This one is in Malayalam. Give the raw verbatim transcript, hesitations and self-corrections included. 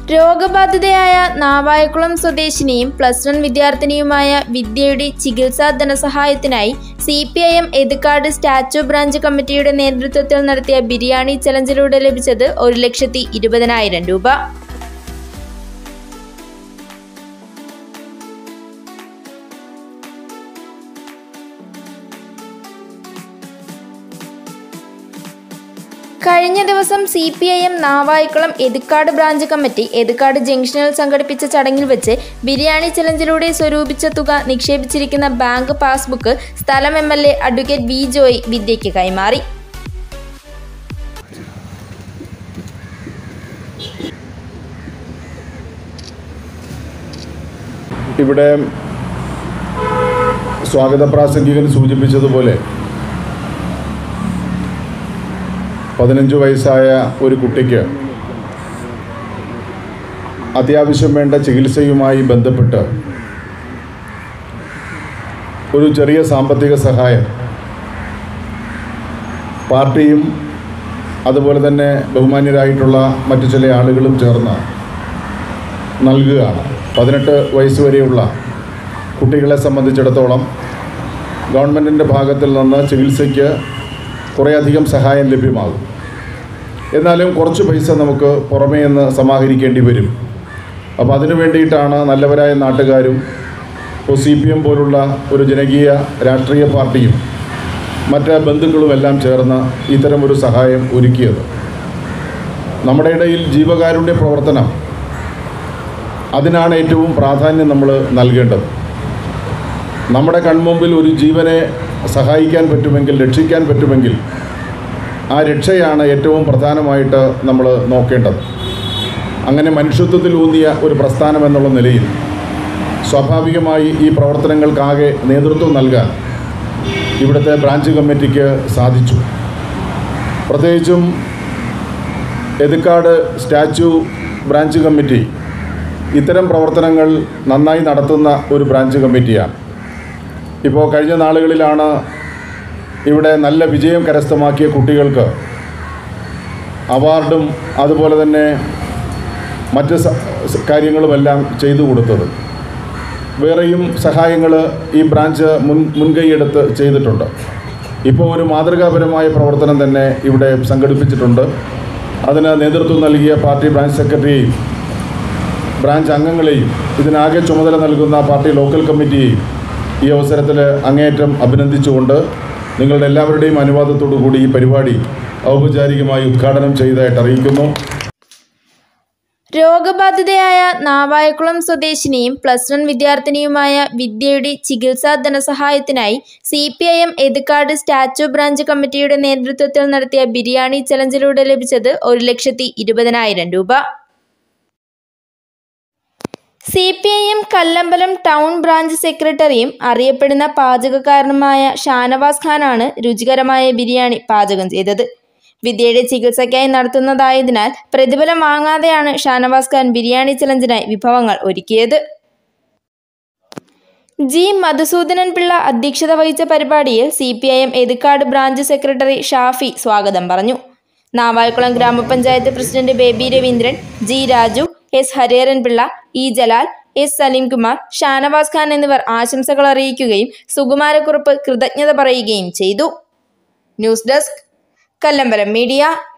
രോഗബാധിതയായ നാവായക്കുളം സ്വദേശിനിയും പ്ലസ് വൺ വിദ്യാർത്ഥിനിയുമായ വിദ്യയുടെ ചികിത്സാ ധനസഹായത്തിനായി C P I M Ethukkad statue branch കമ്മിറ്റിയുടെ നേതൃത്വത്തിൽ നടത്തിയ ബിരിയാണി ചലഞ്ചിലൂടെ ലഭിച്ചത് ഒരു ലക്ഷത്തി ഇരുപതിനായിരം രൂപ. കഴിഞ്ഞ ദിവസം C P I M Navaikulam Ethukkad branch committee Ethukkad ജംഗ്ഷനിൽ സംഘടിപ്പിച്ച ചടങ്ങിൽ വെച്ച് ബിരിയാണി ചലഞ്ചിലൂടെ സ്വരൂപിച്ച തുക നിക്ഷേപിച്ചിരിക്കുന്ന ബാങ്ക് പാസ്ബുക്ക് സ്ഥലം M L A advocate V Joy വിദ്യയ്ക്ക് കൈമാറി. ഇവിടെ സ്വാഗത പ്രാസംഗികൻ സൂചിപ്പിച്ചതുപോലെ പതിനഞ്ച് വയസ്സായ ഒരു കുട്ടിക്ക് അത്യാവശ്യം വേണ്ട ചികിത്സയുമായി ബന്ധപ്പെട്ട് ഒരു ചെറിയ സാമ്പത്തിക സഹായം പാർട്ടിയും അതുപോലെ തന്നെ ബഹുമാന്യരായിട്ടുള്ള മറ്റു ചില ആളുകളും ചേർന്ന് നൽകുകയാണ്. പതിനെട്ട് വയസ്സ് വരെയുള്ള കുട്ടികളെ സംബന്ധിച്ചിടത്തോളം ഗവൺമെൻറ്റിൻ്റെ ഭാഗത്തിൽ നിന്ന് ചികിത്സയ്ക്ക് കുറേയധികം സഹായം ലഭ്യമാകും. എന്നാലും കുറച്ച് പൈസ നമുക്ക് പുറമേ നിന്ന് സമാഹരിക്കേണ്ടി വരും. അപ്പോൾ അതിനു വേണ്ടിയിട്ടാണ് നല്ലവരായ നാട്ടുകാരും ഇപ്പോൾ സി പി എം പോലുള്ള ഒരു ജനകീയ രാഷ്ട്രീയ പാർട്ടിയും മറ്റ് ബന്ധുക്കളുമെല്ലാം ചേർന്ന് ഇത്തരമൊരു സഹായം ഒരുക്കിയത്. നമ്മുടെ ഇടയിൽ ജീവകാരുണ്യ പ്രവർത്തനം, അതിനാണ് ഏറ്റവും പ്രാധാന്യം നമ്മൾ നൽകേണ്ടത്. നമ്മുടെ കൺമുമ്പിൽ ഒരു ജീവനെ സഹായിക്കാൻ പറ്റുമെങ്കിൽ, രക്ഷിക്കാൻ പറ്റുമെങ്കിൽ ആ രക്ഷയാണ് ഏറ്റവും പ്രധാനമായിട്ട് നമ്മൾ നോക്കേണ്ടത്. അങ്ങനെ മനുഷ്യത്വത്തിൽ ഊന്നിയ ഒരു പ്രസ്ഥാനം എന്നുള്ള നിലയിൽ സ്വാഭാവികമായി ഈ പ്രവർത്തനങ്ങൾക്കാകെ നേതൃത്വം നൽകാൻ ഇവിടുത്തെ ബ്രാഞ്ച് കമ്മിറ്റിക്ക് സാധിച്ചു. പ്രത്യേകിച്ചും എതുക്കാട് സ്റ്റാച്യു ബ്രാഞ്ച് കമ്മിറ്റി ഇത്തരം പ്രവർത്തനങ്ങൾ നന്നായി നടത്തുന്ന ഒരു ബ്രാഞ്ച് കമ്മിറ്റിയാണ്. ഇപ്പോൾ കഴിഞ്ഞ നാളുകളിലാണ് ഇവിടെ നല്ല വിജയം കരസ്ഥമാക്കിയ കുട്ടികൾക്ക് അവാർഡും അതുപോലെ തന്നെ മറ്റ് കാര്യങ്ങളുമെല്ലാം ചെയ്തു കൊടുത്തത്. വേറെയും സഹായങ്ങൾ ഈ ബ്രാഞ്ച് മുൻ മുൻകൈയെടുത്ത് ചെയ്തിട്ടുണ്ട്. ഇപ്പോൾ ഒരു മാതൃകാപരമായ പ്രവർത്തനം തന്നെ ഇവിടെ സംഘടിപ്പിച്ചിട്ടുണ്ട്. അതിന് നേതൃത്വം നൽകിയ പാർട്ടി ബ്രാഞ്ച് സെക്രട്ടറിയെയും ബ്രാഞ്ച് അംഗങ്ങളെയും ഇതിനാകെ ചുമതല നൽകുന്ന പാർട്ടി ലോക്കൽ കമ്മിറ്റിയെയും ഈ അവസരത്തിൽ അങ്ങേയറ്റം അഭിനന്ദിച്ചുകൊണ്ട് നിങ്ങളുടെ എല്ലാവരുടെയും അനുവാദത്തോടു കൂടി ഈ പരിപാടി ഔപചാരികമായി ഉദ്ഘാടനം ചെയ്തതായിട്ട് അറിയിക്കുന്നു. രോഗബാധിതയായ നാവായക്കുളം സ്വദേശിനിയും പ്ലസ് വൺ വിദ്യാർത്ഥിനിയുമായ വിദ്യയുടെ ചികിത്സാ ധനസഹായത്തിനായി C P I M Ethukkad statue branch കമ്മിറ്റിയുടെ നേതൃത്വത്തിൽ നടത്തിയ ബിരിയാണി ചലഞ്ചിലൂടെ ലഭിച്ചത് ഒരു ലക്ഷത്തി ഇരുപതിനായിരം രൂപ. C P I M Kallambalam town branch സെക്രട്ടറിയും അറിയപ്പെടുന്ന പാചകക്കാരനുമായ ഷാനവാസ് ഖാനാണ് രുചികരമായ ബിരിയാണി പാചകം ചെയ്തത്. വിദ്യയുടെ ചികിത്സയ്ക്കായി നടത്തുന്നതായതിനാൽ പ്രതിഫലം വാങ്ങാതെയാണ് ഷാനവാസ് ഖാൻ ബിരിയാണി ചലഞ്ചിനായി വിഭവങ്ങൾ ഒരുക്കിയത്. ജി മധുസൂദനൻ പിള്ള അധ്യക്ഷത വഹിച്ച പരിപാടിയിൽ C P I M Ethukkad branch secretary Shafi സ്വാഗതം പറഞ്ഞു. നാവായക്കുളം ഗ്രാമപഞ്ചായത്ത് president Baby Raveendran, G Raju, S Hariharan Pillai, E Jalal, S Salimkumar, Shanavas Khan എന്നിവർ ആശംസകൾ അറിയിക്കുകയും സുകുമാരക്കുറുപ്പ് കൃതജ്ഞത പറയുകയും ചെയ്തു. News desk, Kallambalam media.